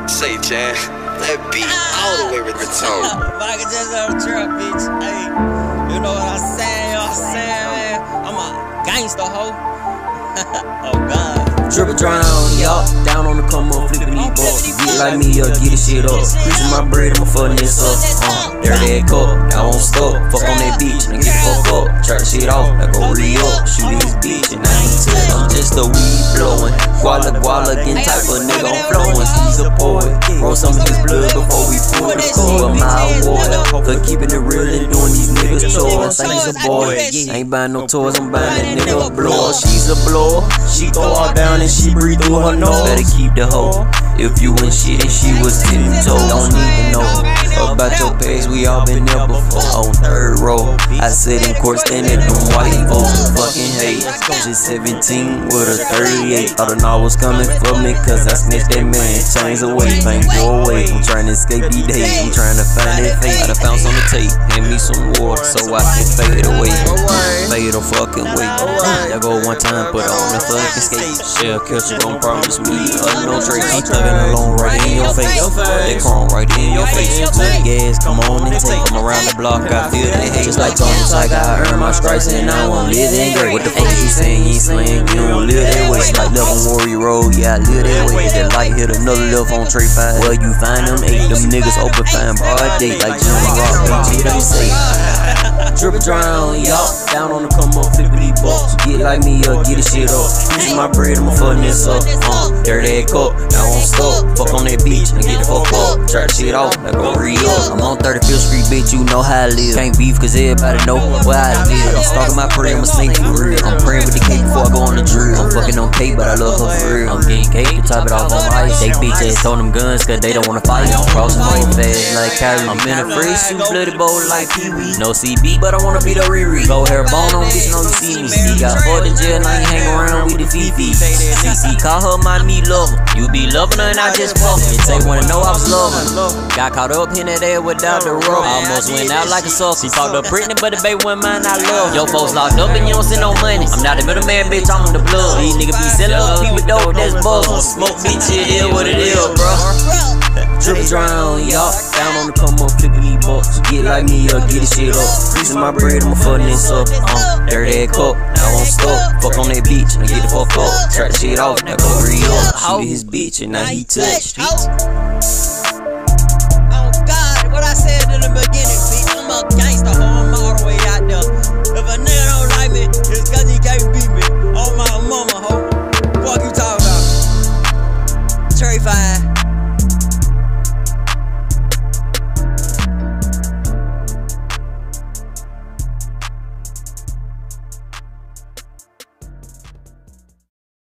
Say, Chan, that beat all the way returned. Michael Jackson on the trap, bitch. Hey, you know what I'm saying? You know what I'm saying, man? I'm a gangster, ho. Oh, God. Triple drown, y'all. Down on the come up, flipping these balls. Get like me up, get this shit up. Creasing my bread, I'ma fucking this up. There that cup, I won't stop. Fuck on that bitch, and get the fuck up. Try the shit off, I go re-up. Shoot this bitch, and I ain't tell. I'm just a weed blowing. Guala, getting type of nigga on flowing. He's a poet. Roll some of his blood before we pull the core. My water for keeping it real and doing these niggas chores. I think he's a boy. I ain't buying no toys, I'm buying that nigga a blower. She's a blower. She throw all down and she breathe through her nose. Better keep the hoe. If you ain't shit and she was 10 toes, don't even know about your page, we all been there before. On third row, I sit in court standing them white folks. Fucking hate, just 17 with a 38. Thought an all was coming for me, cause I snitched that man. Chains away, pain go away. I'm trying to escape these days, I'm trying to find that fate. I done found some to take, hand me some water so I can fade away. Fade a fucking way. I go one time, put on the fucking skate. Shell catcher gon' promise me no trace. I'm thugging alone right in your face. They chrome right in your face. Gas, come on and take them around the block. I feel that hate. Just like Tony Tiger, I earn my stripes and I won't live in great. What the fuck you saying? You ain't slaying, you don't live that way. Like Level Warrior Road, yeah, I live that way. That light hit another left on Trey 5. Well, you find them 8, them niggas open fine broad day. Like Jim Rock, BG, they say. Triple drown, y'all. Down on the come up, flipping these bucks. Get like me up, get this shit up. Using my bread, I'ma fucking this up. There that cup, I won't stop. Fuck on that beach, and get the fuck up. Try the shit off, I go re-up. I'm on 35th Street, bitch, you know how I live. Can't beef, cause everybody know where I live. I'm stalking my prey, I'm a snake for real. I'm praying with the cake before I go on the drill. I'm fucking on cake, but I love her for real. I'm getting cake, top it off on ice. They bitch ass throwing them guns, cause they don't wanna fight. I'm crossing my fast like Kyrie. I'm in a fresh suit, bloody bowl like Pee-wee. No CB, but I wanna be the Riri. Go hair bone on bitch, know you see me. He got fucked in jail, now he hang around with the Fifi. CC call her my me lover. You be loving her and I just fuck her. They wanna know I was loving. Got caught up in that air without the rope. Almost went out like a sucker. Fucked up pregnant, but the baby wasn't mine, I love. Yo folks locked up and you don't send no money. I'm not a middleman, bitch, I'm in the blood. These niggas be selling up people dope, that's buzz. Smoke bitch, it is what it is, bro. Triple drown, y'all. Down on the come up, flipping these bucks. Get like me up, get this shit up. Using my bread, I'ma fucking this up. There that cup, I won't stop. Fuck on that beach, and get the fuck up. Try the shit off, now go re-up. Shoot his bitch, and now he touched. Oh God, what I said in the beginning, bitch. I'm a gangster, ho. I'm all the way out there. If a nigga don't like me, it's cause he can't beat me. On my mama, ho. Fuck you talking about? Trey 5.